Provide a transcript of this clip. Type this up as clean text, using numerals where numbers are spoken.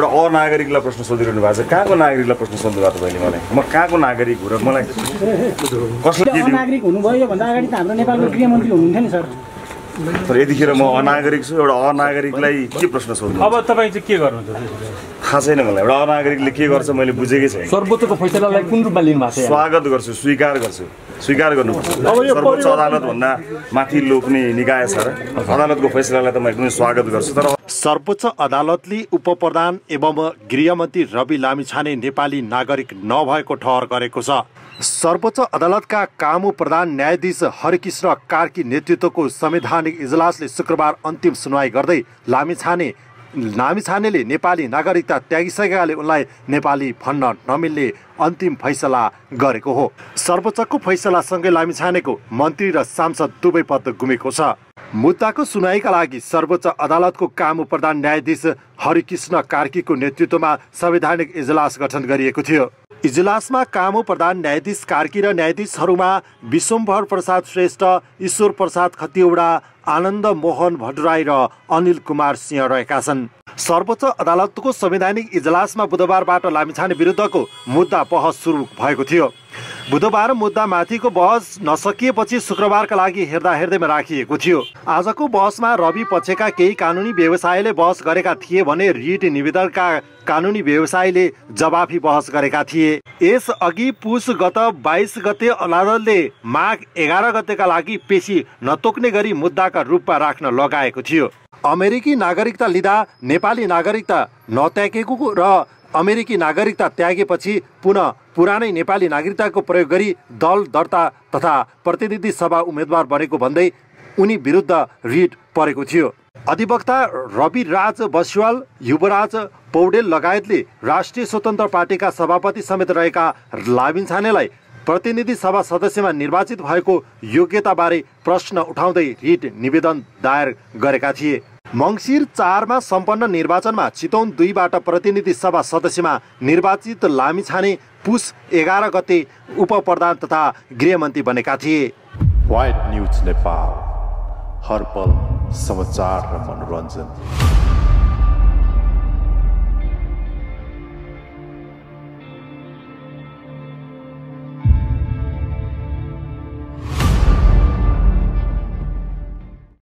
एउटा अनागरिकलाई प्रश्न सोधिरहनु भएको छ। कहाँको नागरिकलाई प्रश्न सोध्नु भएको तपाईँले मलाई? म कहाँको नागरिक हो र मलाई कसले नागरिक हुनुभयो योभन्दा अगाडि त हाम्रो नेपालको गृहमन्त्री हुनुहुन्थ्यो नि सर। तर यतिखेर म अनागरिक छु, एउटा अनागरिकलाई के प्रश्न सोध्नु? अब तपाईँ चाहिँ के गर्नुहुन्छ? थाहा छैन मलाई। एउटा अनागरिकले के गर्छ मैले बुझेकै छैन। सर्वोच्चको फैसलालाई कुन रूपमा लिनु भएको छ? स्वागत गर्छु, स्वीकार गर्छु, स्वीकार गर्नुपर्छ। सर्वोच्च अदालतभन्दा माथि लोक्ने निकाय छ र अदालतको फैसलालाई त म एकदमै स्वागत गर्छु। तर सर्वोच्च अदालतले उपप्रधान एवं गृहमन्त्री रवि लामिछाने नेपाली नागरिक नभएको ठहर गरेको छ। सर्वोच्च अदालतका कामु प्रधान न्यायाधीश हरिकृष्ण कार्की नेतृत्वको संवैधानिक इजलासले शुक्रबार अन्तिम सुनवाई गर्दै लामिछानेले नेपाली नागरिकता त्यागिसकेकाले उनलाई नेपाली भन्न नमिल्ने अन्तिम फैसला गरेको हो। सर्वोच्चको फैसलासँगै लामिछानेको मन्त्री र सांसद दुवै पद गुमेको छ। मुद्दाको सुनवाईका लागि सर्वोच्च अदालतको कामु प्रधान न्यायाधीश हरिकृष्ण कार्कीको नेतृत्वमा संवैधानिक इजलास गठन गरिएको थियो। इजलासमा कामु प्रधान न्यायाधीश कार्की र न्यायाधीशहरूमा विश्वम्भर प्रसाद श्रेष्ठ, ईश्वर प्रसाद खतिवडा, आनन्द मोहन भट्टराई र अनिल कुमार सिंह रहेका छन्। सर्वोच्च अदालतको संवैधानिक इजलासमा बुधबारबाट लामिछाने विरुद्धको मुद्दा बहस सुरु भएको थियो। बुधबार मुद्दा माथिको बहस नसकिएपछि शुक्रबारका लागि हेर्दैमा राखिएको थियो। आजको बहसमा रवि पक्षका केही कानुनी व्यवसायीले बहस गरेका थिए भने रिट निवेदनका कानुनी व्यवसायीले जवाफी बहस गरेका थिए। यसअघि पुस गत 22 गते अदालतले माघ 11 गतेका लागि पेशी नतोक्ने गरी मुद्दाका रूपमा राख्न लगाएको थियो। अमेरिकी नागरिकता लिँदा नेपाली नागरिकता नत्यागेको र अमेरिकी नागरिकता त्यागेपछि पुनः पुरानै नेपाली नागरिकताको प्रयोग गरी दल दर्ता तथा प्रतिनिधि सभा उम्मेदवार बनेको भन्दै उनी विरुद्ध रिट परेको थियो। अधिवक्ता रविराज बस्वाल, युवराज पौडेल लगायतले राष्ट्रिय स्वतन्त्र पार्टीका सभापति समेत रहेका लामिछानेलाई प्रतिनिधि सभा सदस्यमा निर्वाचित भएको योग्यताबारे प्रश्न उठाउँदै रिट निवेदन दायर गरेका थिए। मङ्सिर 4 मा सम्पन्न निर्वाचनमा चितवन 2 बाट प्रतिनिधि सभा सदस्यमा निर्वाचित लामिछाने पुस 11 गते उपप्रधान तथा गृहमन्त्री बनेका थिए। वाइड न्यूज नेपाल, हर पल समाचार र मनोरञ्जन।